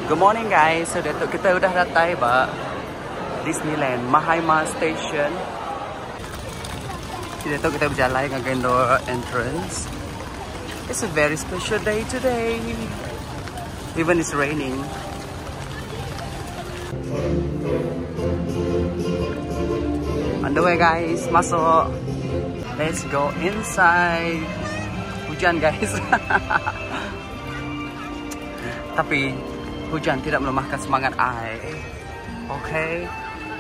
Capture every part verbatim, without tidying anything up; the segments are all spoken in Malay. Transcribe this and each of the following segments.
Good morning guys. So Datuk kita udah datang ba Disneyland Mahaima Station. Jadi Datuk kita berjalan dengan Gendor entrance. It's a very special day today. Even it's raining. On the way guys, masuk. Let's go inside. Hujan guys. Tapi hujan tidak melemahkan semangat I. Okay.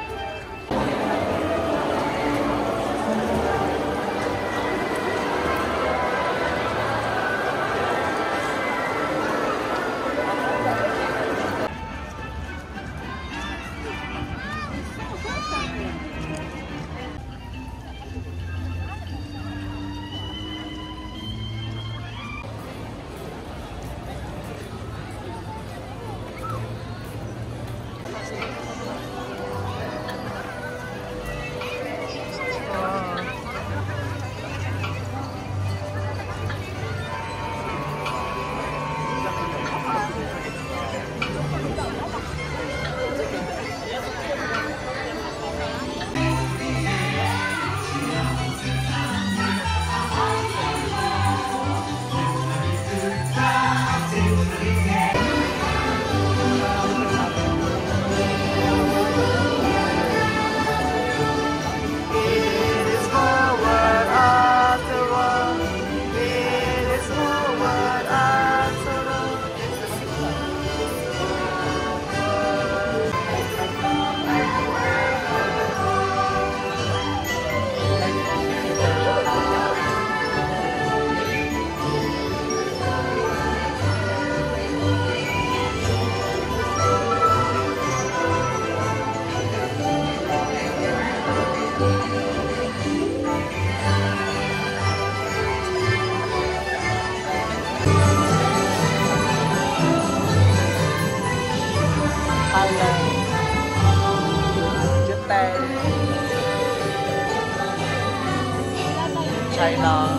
China,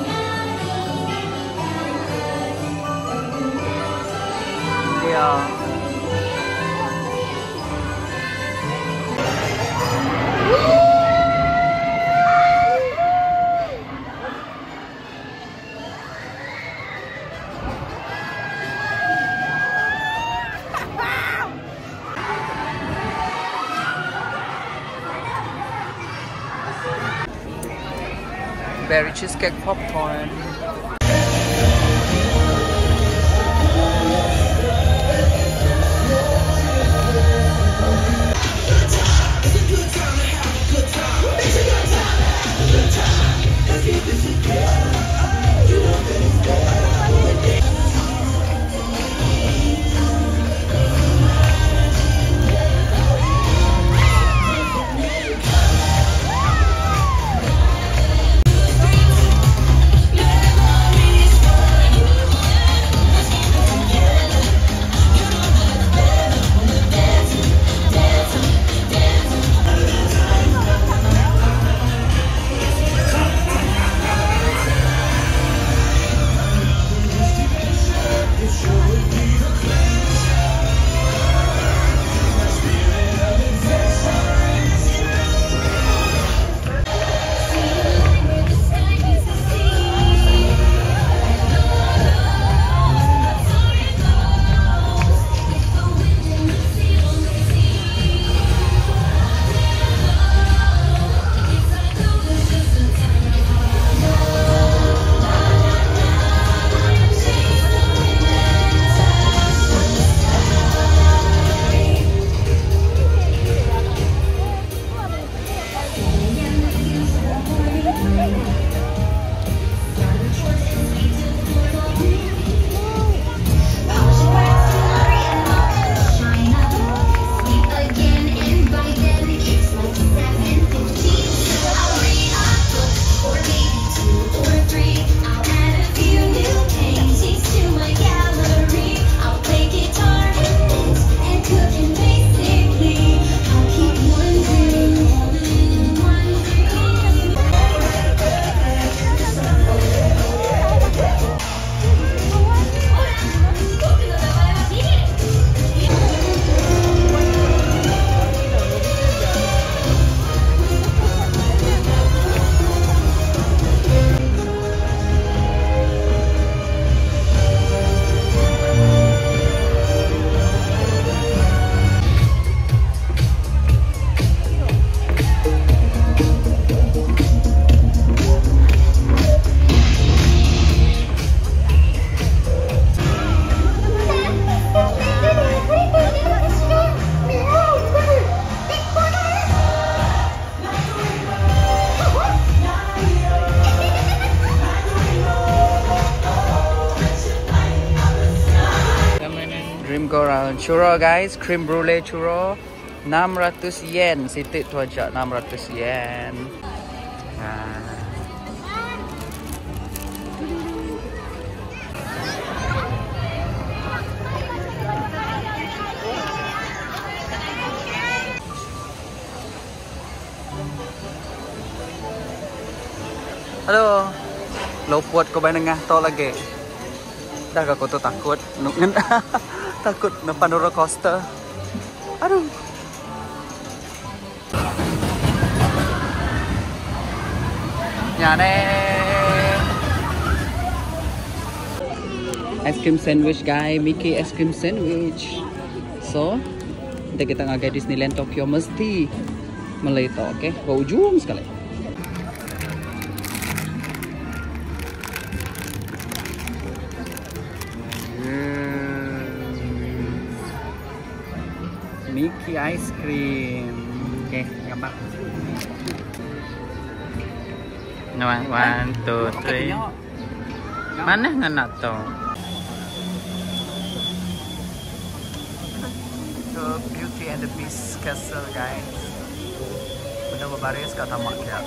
India, berry cheesecake popcorn. Yeah. Dream go around. Churro guys, cream brulee churro. enam ratus yen. Sitik tu aja enam ratus yen. Nah. Halo. Lopot ko ba nengah to lagi? Dah aku tu takut. Nungin takut depan roller coaster. Aduh. Nyane. Ice cream sandwich guy, Mickey ice cream sandwich. So, kita kita ngagai Disneyland Tokyo mesti melito, oke? Okay? Ke ujung sekali. Mickey ice cream. Oke, okay, gambar. One, one, two, three. Mana ngena to? So Beauty and the Beast Castle guys. Benar berbaris kat tamak dia.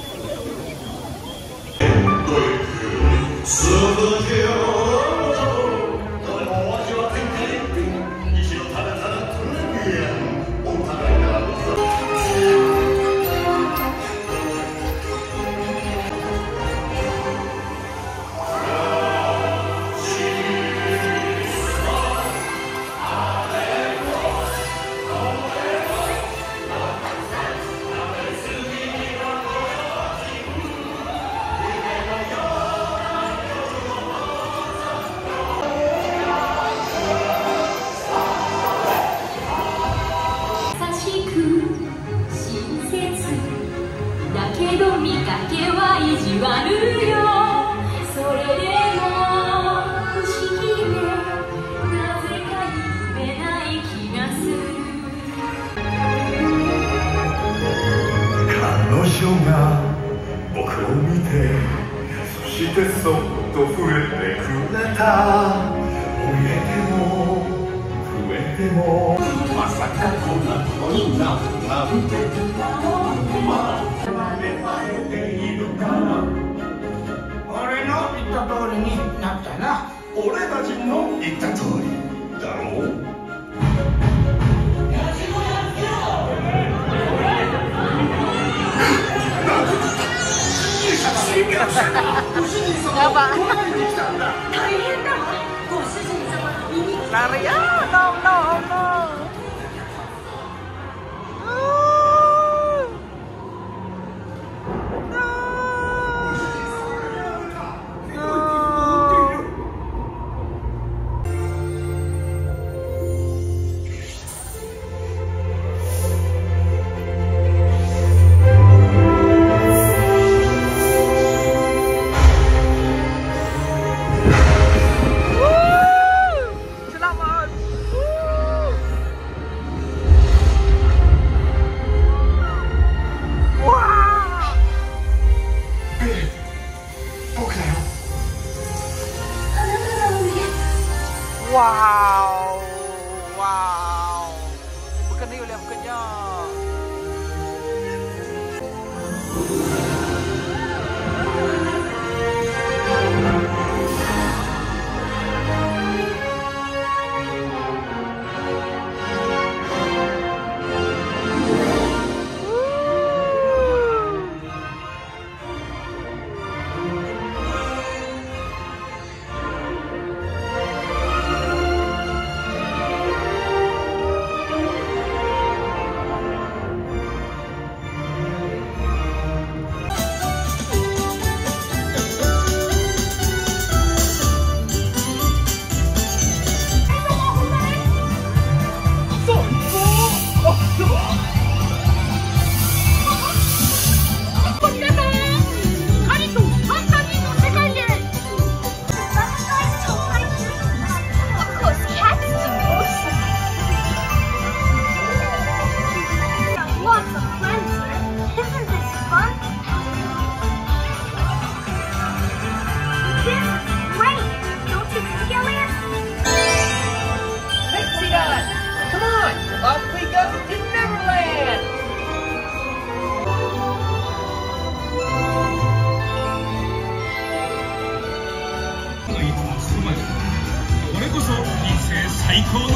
Maria, no, no, no. Wow, wow, bukan ni oleh bukannya.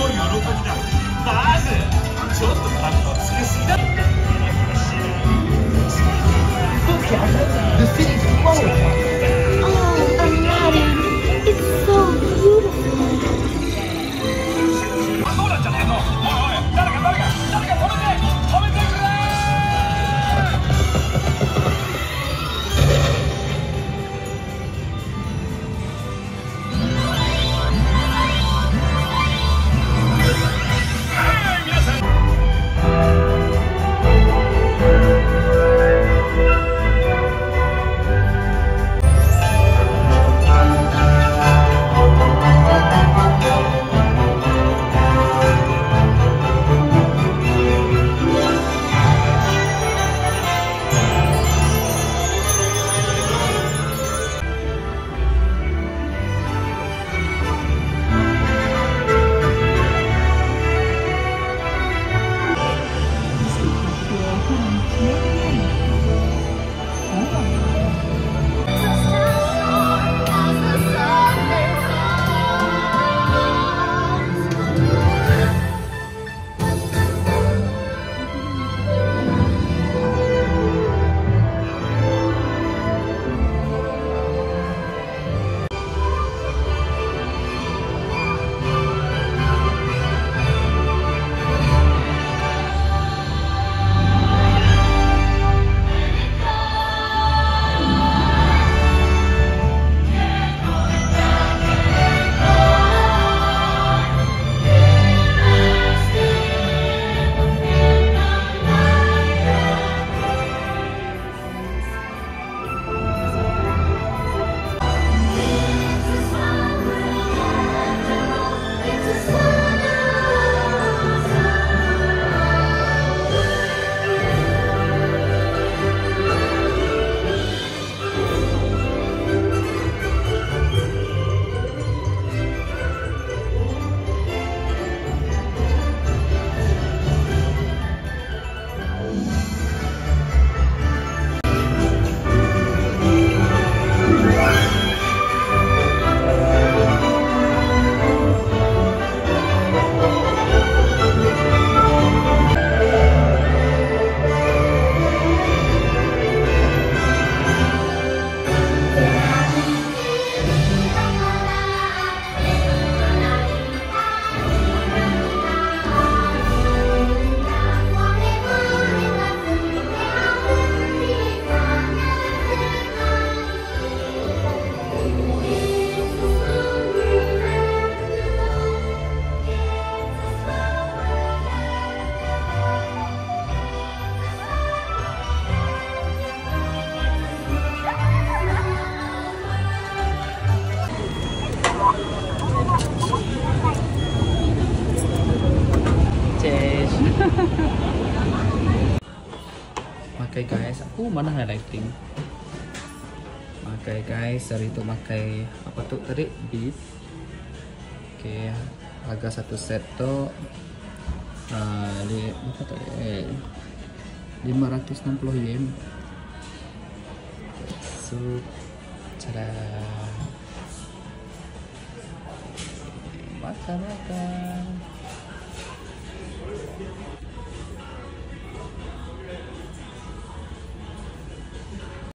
だ。まずちょっとカッコつけすぎだ。Look at the city's closed. Oh, Aladdin, it's so beautiful. どうなっちゃってんの？おいおい、誰か誰か誰か止めて止めてくれ Makai guys, aku mana highlighting. Makai guys, dari itu makai apa tuh tadi beef. Oke, harga satu set tuh uh, di apa tuh eh, lima ratus enam puluh yen. Sup, cara makan makan.